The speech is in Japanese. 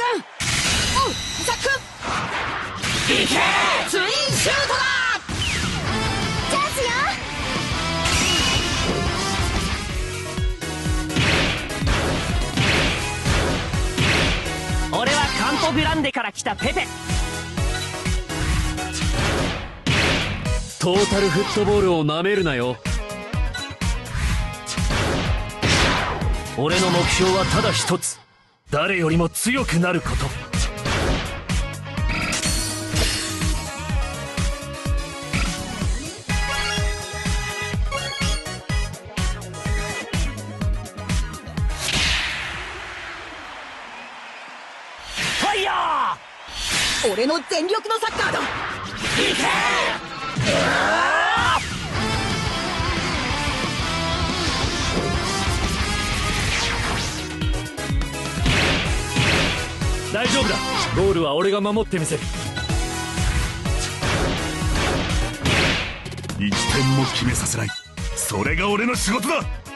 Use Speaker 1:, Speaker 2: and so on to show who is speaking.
Speaker 1: ザックいけツインシュートだ。
Speaker 2: チャンスよ。
Speaker 3: 俺はカンポグランデから来たペペ。
Speaker 4: トータルフットボールをなめるなよ。俺の目標はただ一つ、誰よりも強くなること。
Speaker 3: ファイヤー。
Speaker 1: 俺の全力のサッカーだ。いけ
Speaker 4: 大丈夫だ。ゴールは俺が守ってみせる。
Speaker 5: 1点も決めさせない、それが俺の仕事だ。